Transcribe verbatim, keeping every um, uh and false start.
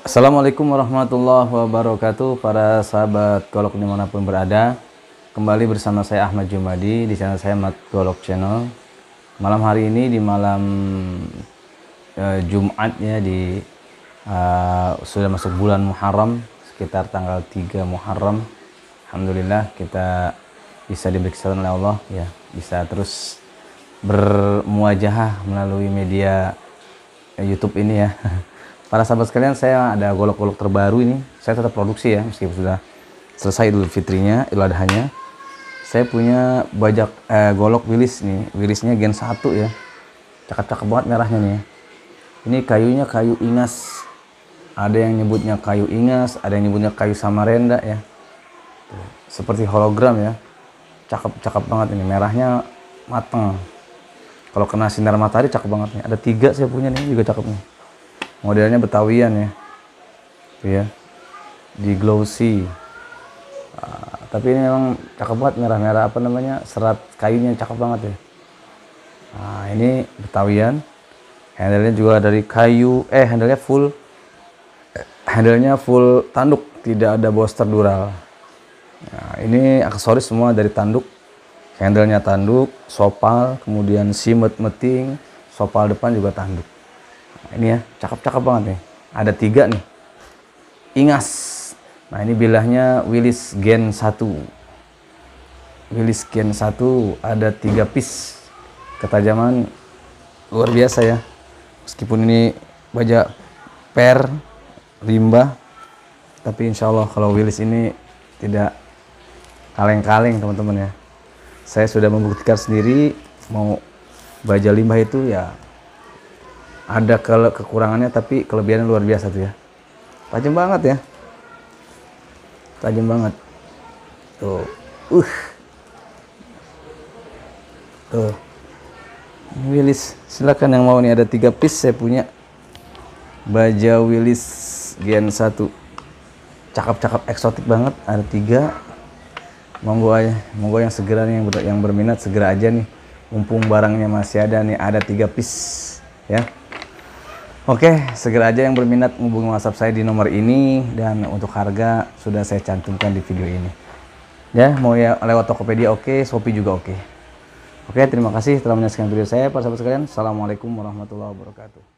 Assalamualaikum warahmatullahi wabarakatuh, para sahabat golok dimanapun berada. Kembali bersama saya Ahmad Jumadi di channel saya Mat Golok Channel. Malam hari ini di malam uh, Jumat ya, di uh, sudah masuk bulan Muharram, sekitar tanggal tiga Muharram. Alhamdulillah kita bisa diberi kesehatan oleh Allah ya, bisa terus bermuajahah melalui media uh, YouTube ini ya. Para sahabat sekalian, saya ada golok-golok terbaru ini. Saya tetap produksi ya, meskipun sudah selesai Idul Fitrinya, Idul Adhanya. Saya punya bajak eh, golok Willys nih. Willysnya Gen satu ya. Cakep-cakep banget merahnya nih ya. Ini kayunya kayu ingas. Ada yang nyebutnya kayu ingas, ada yang nyebutnya kayu Samarinda ya. Seperti hologram ya. Cakep-cakep banget ini. Merahnya mateng. Kalau kena sinar matahari cakep banget nih. Ada tiga saya punya nih, juga cakep nih. Modelnya Betawian ya, ya, di glossy. Uh, tapi ini memang cakep banget, merah-merah apa namanya, serat kayunya cakep banget ya. Nah, ini Betawian. Handle-nya juga dari kayu, eh handle-nya full, handle-nya full tanduk, tidak ada booster dural. Nah, ini aksesoris semua dari tanduk. Handle-nya tanduk, sopal, kemudian simet meting, sopal depan juga tanduk. Ini ya, cakep-cakep banget nih. Ada tiga nih. Ingas. Nah, ini bilahnya Willys Gen satu. Willys Gen satu ada tiga piece. Ketajaman luar biasa ya. Meskipun ini baja per limbah, tapi insya Allah kalau Willys ini tidak kaleng-kaleng teman-teman ya. Saya sudah membuktikan sendiri, mau baja limbah itu ya ada ke kekurangannya, tapi kelebihannya luar biasa tuh ya. Tajam banget ya. Tajam banget. Tuh. Uh. Tuh. Willys, silakan yang mau nih, ada tiga piece saya punya. Baja Willys Gen satu. Cakep-cakep eksotik banget, ada tiga. Monggo aja, monggo yang segera nih yang, ber, yang berminat segera aja nih. Mumpung barangnya masih ada nih, ada tiga piece ya. Oke, segera aja yang berminat menghubungi WhatsApp saya di nomor ini, dan untuk harga sudah saya cantumkan di video ini. Ya, mau ya lewat Tokopedia oke, Shopee juga oke. Oke, terima kasih telah menyaksikan video saya, para sahabat sekalian. Assalamualaikum warahmatullahi wabarakatuh.